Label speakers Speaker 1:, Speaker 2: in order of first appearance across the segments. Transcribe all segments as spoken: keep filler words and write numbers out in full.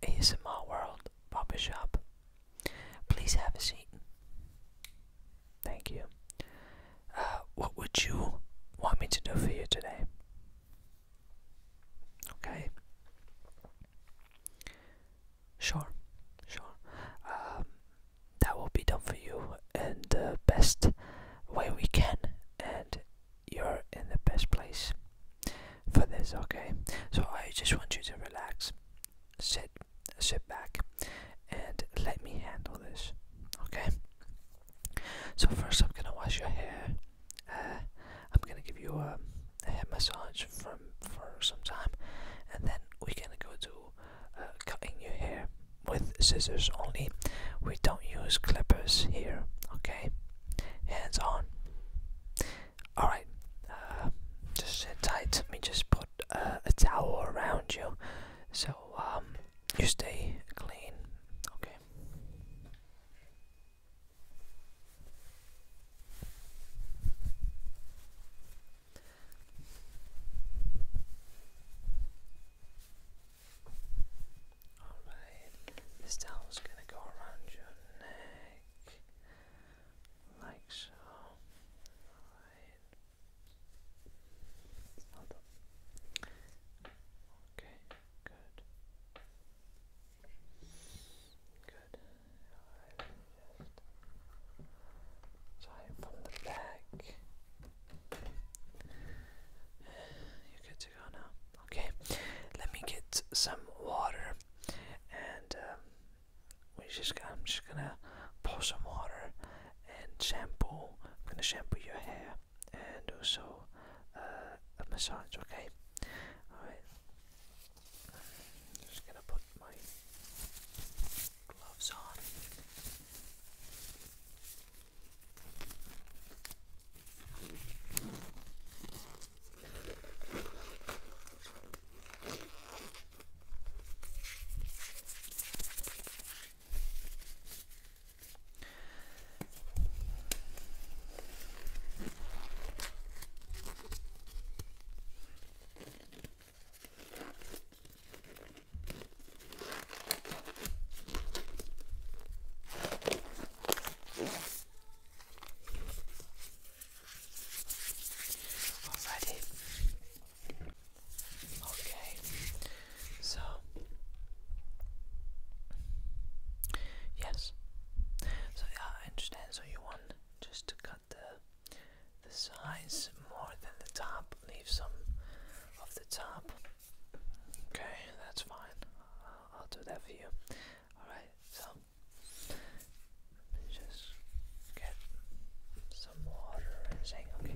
Speaker 1: A S M R World Barbershop. Please have a seat. Thank you. Uh, what would you want me to do for you today? Okay. Sure, sure. Um, that will be done for you in the best way we can, and you're in the best place for this, okay? So I just want you to relax, sit, sit back, and let me handle this, okay? So first I'm gonna wash your hair. Uh, I'm gonna give you a, a hair massage from for some time, and then we're gonna go to uh, cutting your hair with scissors only. We don't use clippers here, okay? Hands on. Alright, uh, just sit tight. Let me just put uh, a towel around you so um, you stay clean, okay? Alright, this towel's gonna go around your neck, like so. Alright. Hold on. Okay, good. Good. Alright, just tie it from the back. You're good to go now. Okay, let me get some water, and um, we just got, I'm just gonna pour some water and shampoo. I'm gonna shampoo your hair and also uh, a massage. Okay. All right. Just gonna put my gloves on. Alrighty. Okay. So yes. So yeah, I understand. So you want just to cut the the sides more than the top. Leave some of the top. Okay, that's fine. I'll, I'll do that for you. Alright, so just get some water and saying, okay.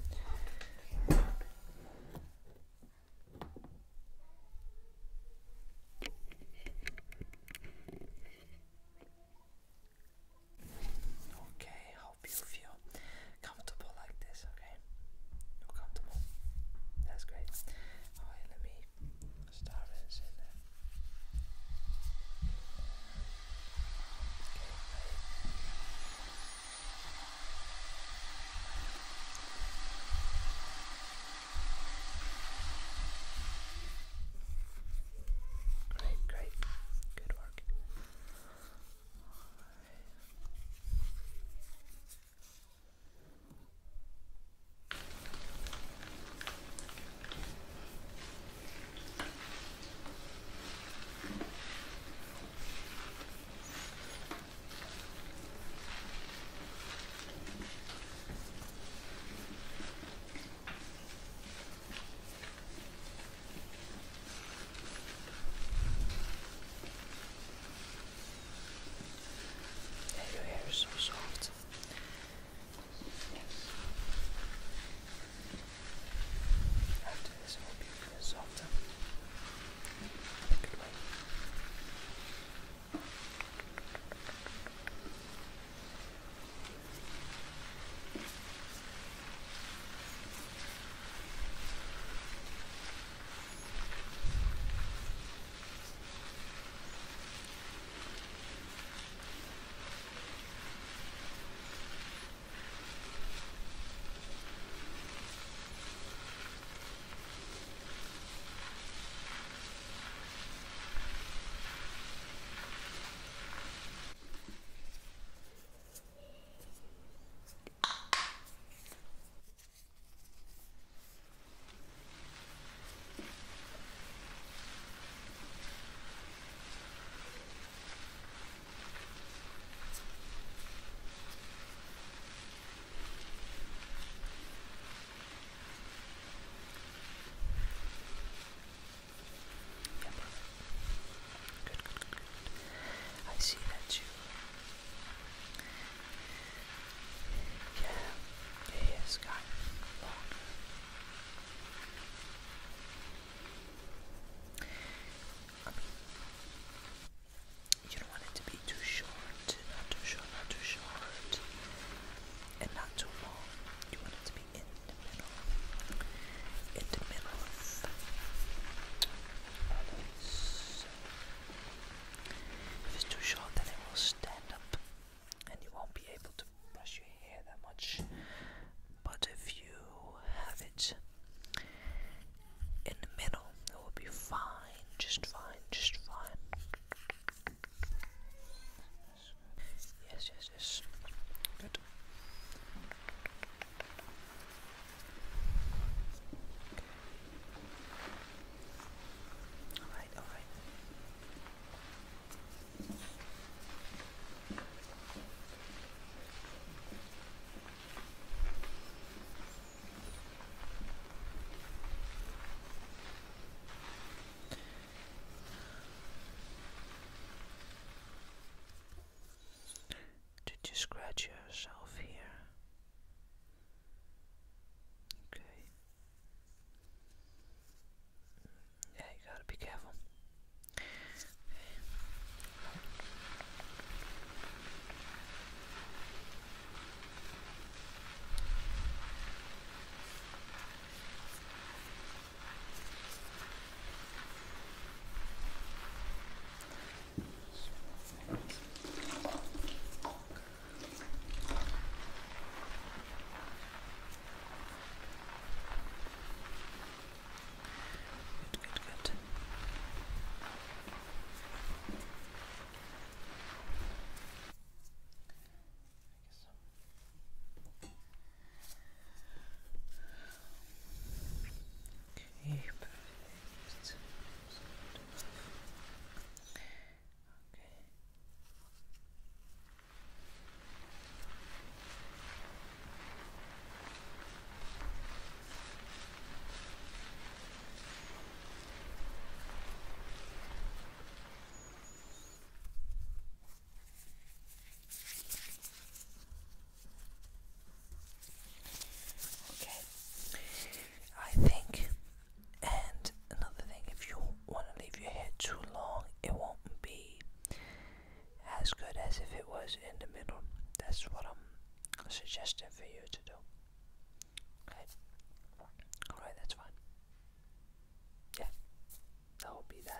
Speaker 1: Okay, hope you feel comfortable like this, okay? You're comfortable? That's great. Alright, let me start this in there.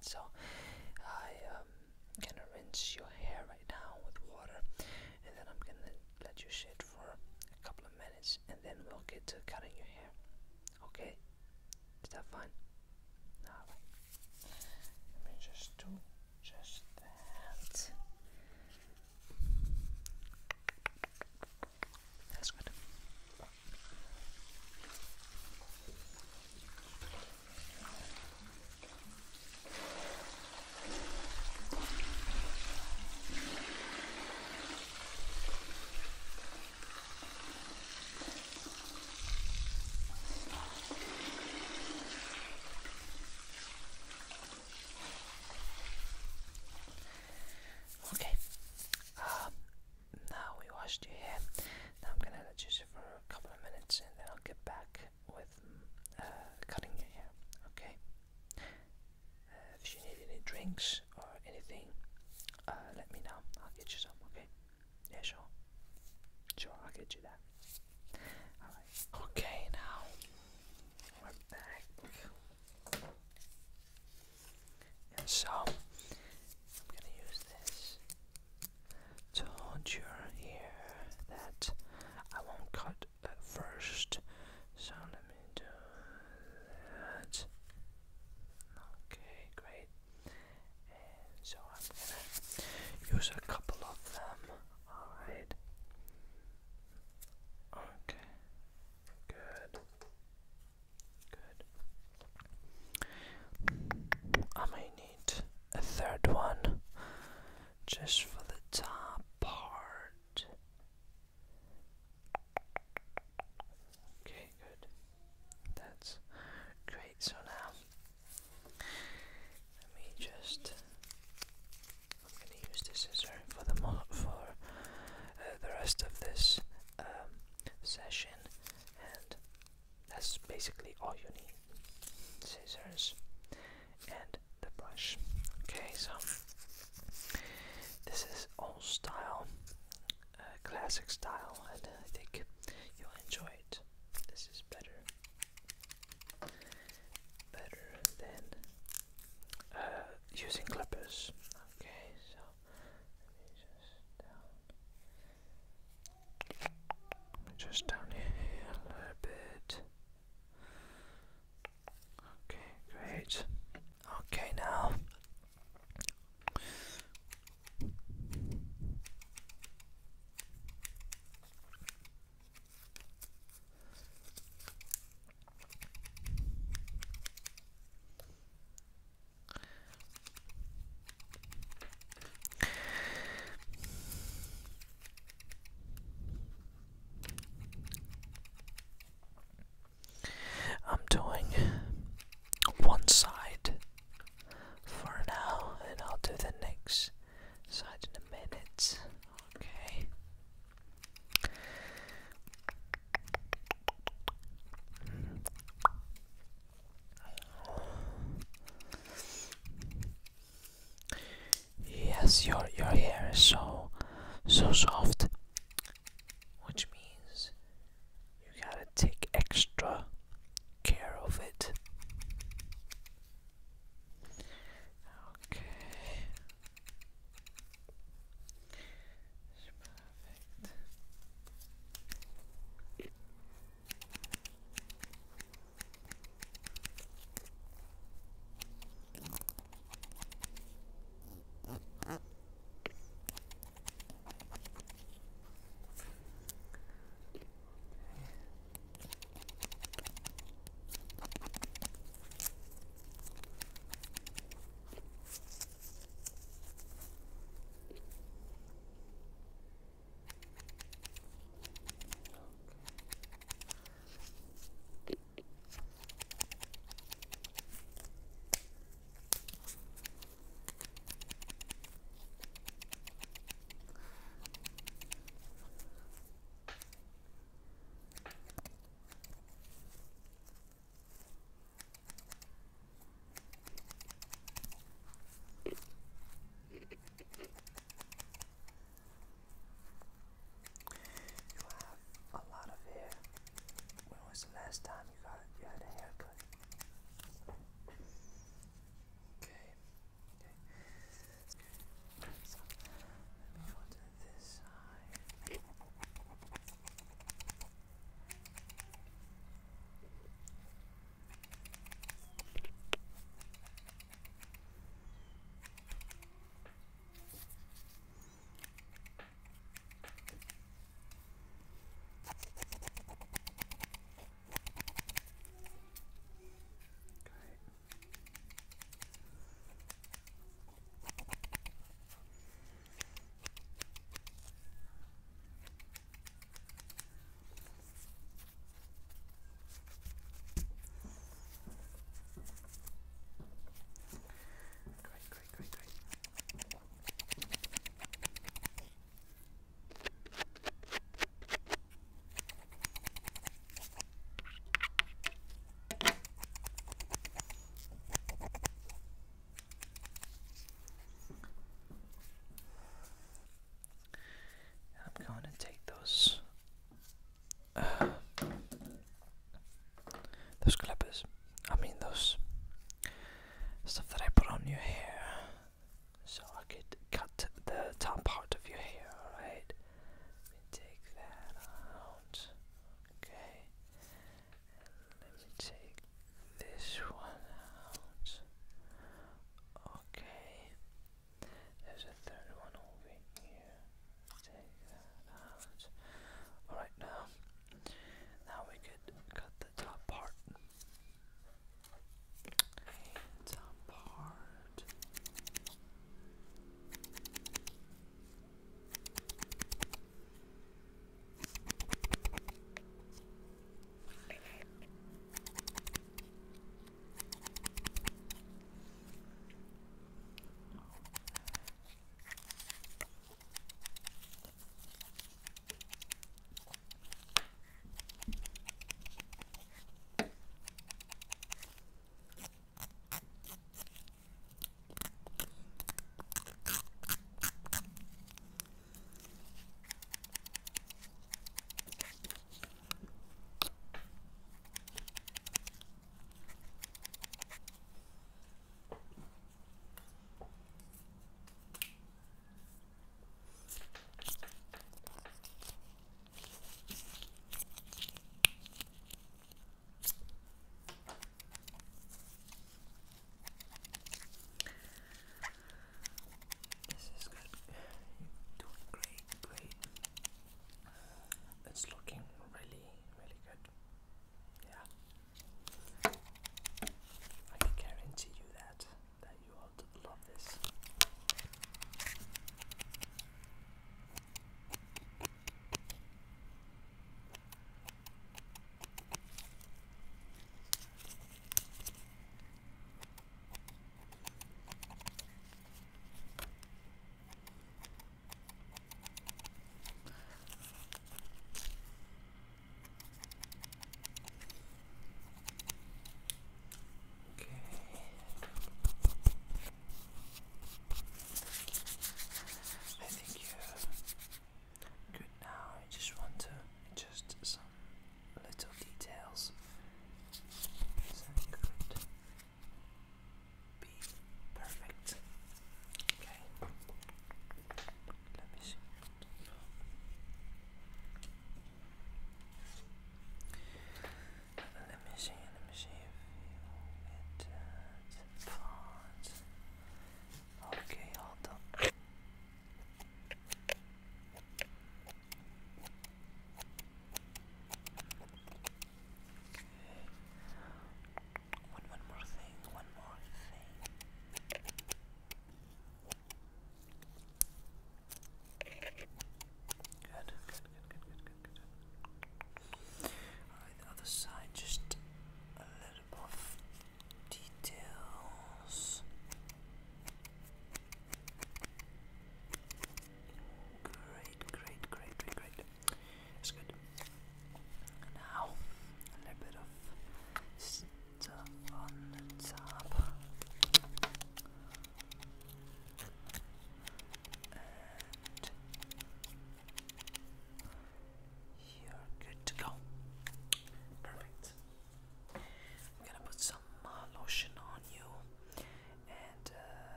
Speaker 1: that. So I um, gonna rinse your hair right now with water, and then I'm gonna let you sit for a couple of minutes, and then we'll get to cutting your hair. Okay? Is that fine? Alright. Let me just do just that. That's good. Okay. Um, now we washed your hair. Now I'm gonna let you sit for a couple of minutes, and then I'll get back with uh, cutting your hair. Okay. Uh, if you need any drinks or anything, uh, let me know. I'll get you some. Okay. Yeah, sure. Sure, I'll get you that. All right. Okay, now we're back. And so I'm gonna use this to hold your hair that I won't cut at first. So let me do that. Okay, great. And so I'm gonna use a couple of them. Alright. Okay. Good. Good. I may need a third one just for the top part. Okay, good. That's great. So now let me just I'm gonna use this scissor for the mo for uh, the rest of this um, session, and that's basically all you need: scissors and the brush. Okay, so this is old style, uh, classic style, and I think you'll enjoy it. This is better, better than uh, using clippers. Okay, so let me just down, let me just down here a little bit. Okay, great. Okay, now I'm doing one side for now, and I'll do the next side in a minute. Okay. Yes, your your hair is so so soft, which means you gotta take extra care of it. Okay. That's perfect.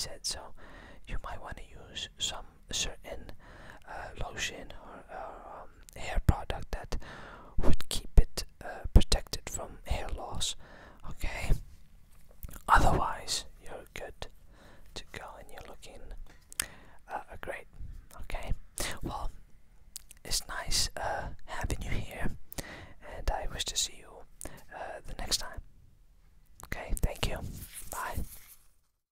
Speaker 1: said. So you might want to use some certain uh, lotion or uh, um, hair